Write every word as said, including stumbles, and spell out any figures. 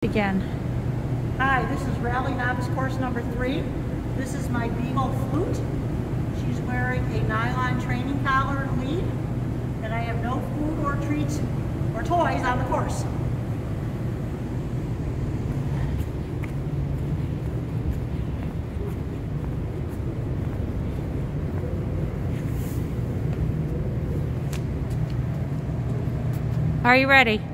Again. Hi, this is Rally Novice course number three. This is my Beagle flute. She's wearing a nylon training collar and lead, and I have no food or treats or toys on the course. Are you ready?